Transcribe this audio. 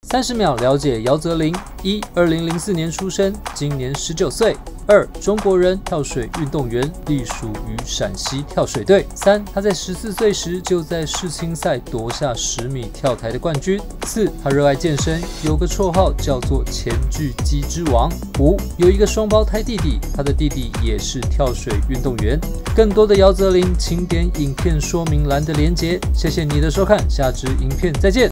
30秒了解姚泽林：1、2004年出生，今年19岁。2、中国人，跳水运动员，隶属于陕西跳水队。3、他在14岁时就在世青赛夺下10米跳台的冠军。4、他热爱健身，有个绰号叫做前锯肌之王。5、有一个双胞胎弟弟，他的弟弟也是跳水运动员。更多的姚泽林，请点影片说明栏的连结。谢谢你的收看，下支影片再见。